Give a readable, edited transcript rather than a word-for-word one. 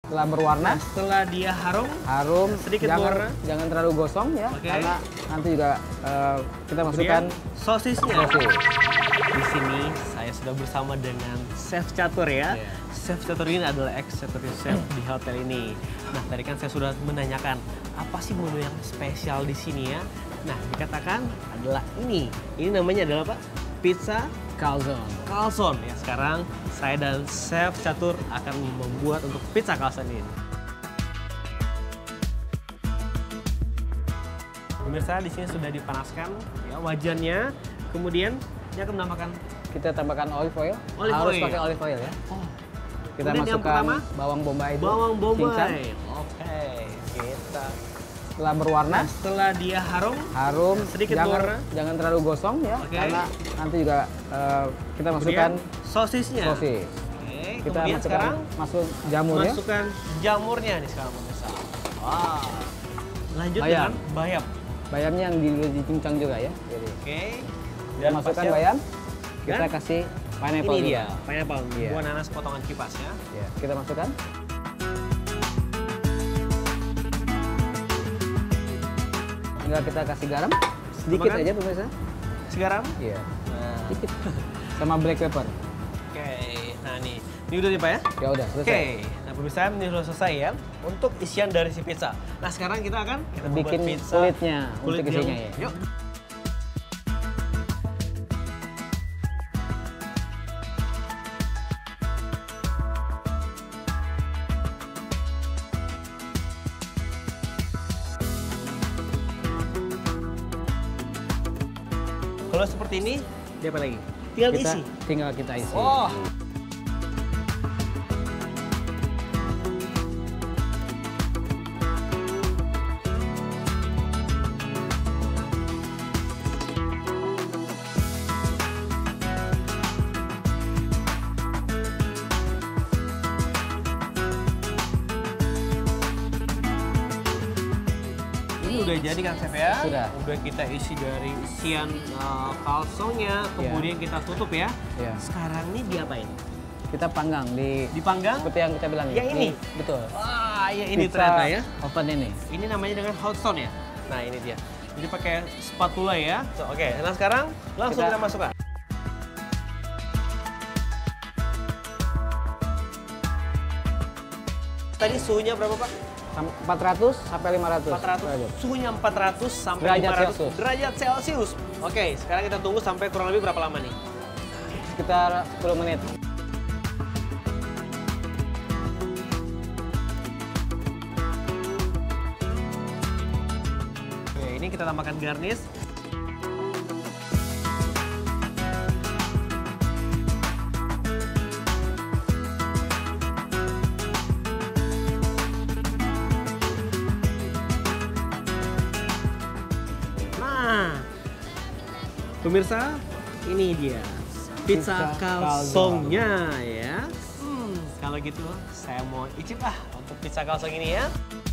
Setelah berwarna, Setelah dia harum, sedikit berwarna. jangan terlalu gosong ya, Oke. karena nanti juga kita masukkan Kemudian sosisnya. sosis. Di sini saya sudah bersama dengan Chef Catur ya. Iya. Chef Catur ini adalah executive chef di hotel ini. Nah, tadi kan saya sudah menanyakan apa sih menu yang spesial di sini ya. Nah, dikatakan adalah ini. Ini namanya adalah apa? Pizza Calzone. Calzone. Ya, sekarang saya dan Chef Catur akan membuat untuk pizza calzone ini. Pemirsa, di sini sudah dipanaskan ya wajannya. Kemudian dia akan menambahkan Kita tambahkan olive oil. Olive Harus oil. pakai olive oil ya. oh, Kita kemudian yang masukkan pertama, bawang bombay itu. bawang cincang. bombay. Oke, kita. Setelah berwarna, Setelah dia harum, sedikit berwarna. jangan terlalu gosong ya, Oke. karena nanti juga kita masukkan Kemudian sosisnya. sosis. Oke, Kita kemudian masukkan sekarang masuk jamurnya. masukkan jamurnya nih sekarang pemirsa. Wow. Lanjut Bayam. dengan bayam. Bayamnya yang dicincang juga ya. Jadi Oke. kita masukkan bayam. Kita Dan kasih pineapple ini juga. dia, pineapple, Iya. buah nanas potongan kipas ya. Ya, kita masukkan. Tinggal kita kasih garam sedikit Tambahkan. aja pemirsa. Garam. Iya. Nah, Sedikit. Sama black pepper. oke. Nah, ini udah nih Pak ya? Ya udah selesai. Oke, nah pemirsa ini sudah selesai ya untuk isian dari si pizza. Nah sekarang kita akan membuat Bikin pizza kulitnya untuk yang- isinya ya. Yuk. Kalau seperti ini, dia apa lagi? Tinggal diisi. Tinggal kita isi. Oh. Ini udah jadi kan Chef ya? Sudah. Udah kita isi dari isian kalsonya, kemudian kita tutup ya. Iya. Sekarang ini diapain? Kita panggang Dipanggang? seperti yang kita bilang. Yang ini? Betul. Wah, ya ini Pizza ternyata ya. oven ini. Ini namanya dengan hot stone ya. Nah, ini dia. Jadi pakai spatula ya. So, oke, nah sekarang langsung kita masukkan. Tadi suhunya berapa, Pak? 400 sampai 500. 400. Suhunya 400 sampai Derajat 500 Celcius. derajat Celcius. Oke, sekarang kita tunggu sampai kurang lebih berapa lama nih? Sekitar 10 menit. Oke, ini kita tambahkan garnish. Nah, pemirsa, ini dia pizza Pizza calzone-nya ya. Kalau gitu saya mau icip lah untuk pizza calzone ini ya.